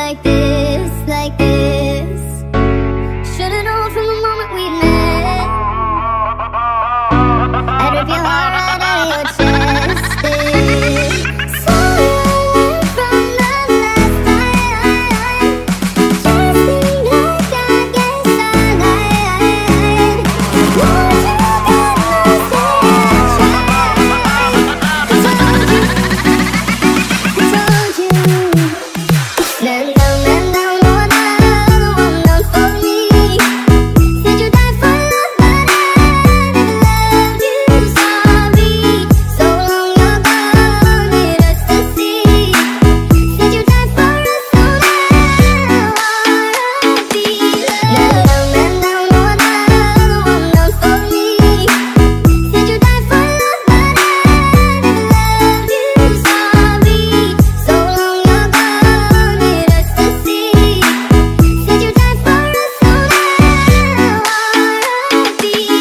like this, like this. Should've known from the moment we met. I'd rip your heart right out of your chest. So away from the last time. Just think like I guess I lied. Won't you gotta say I tried? I told you. Man down, no other woman for me. Said you died for love, but I never loved you. Sorry, so long you're gone, it hurts to see. Said you died for us, so now I feel love. Man down, no other woman for me. Said you died for love, but I never loved you. Sorry, so long you're gone, it hurts to see. Said you died for us, so now I feel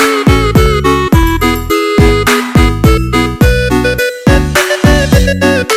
love.